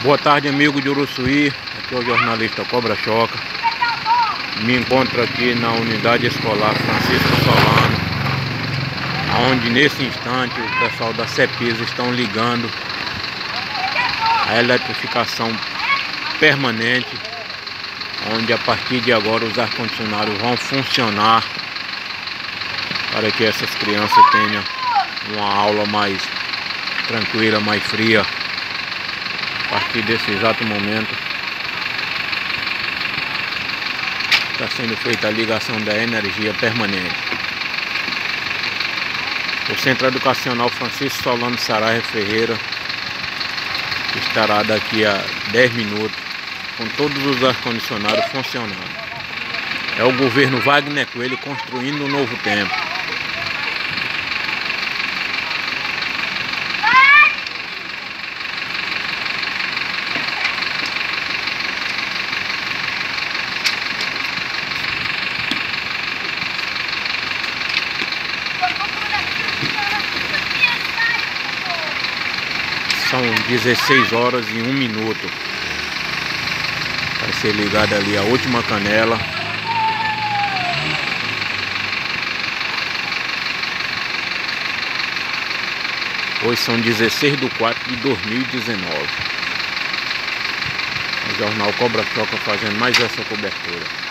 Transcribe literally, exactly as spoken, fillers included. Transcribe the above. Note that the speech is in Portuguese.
Boa tarde, amigo de Uruçuí. Aqui é o jornalista Cobra Choca. Me encontro aqui na unidade escolar Francisco Solano, onde nesse instante o pessoal da CEPISA estão ligando a eletrificação permanente, onde a partir de agora os ar-condicionados vão funcionar para que essas crianças tenham uma aula mais tranquila, mais fria. A partir desse exato momento está sendo feita a ligação da energia permanente. O Centro Educacional Francisco Solano Saraiva Ferreira estará daqui a dez minutos com todos os ar-condicionados funcionando. É o governo Wagner Coelho construindo um novo tempo. São dezesseis horas e um minuto. Vai ser ligada ali a última canela. Hoje são dezesseis de quatro de dois mil e dezenove. O jornal Cobra Choca fazendo mais essa cobertura.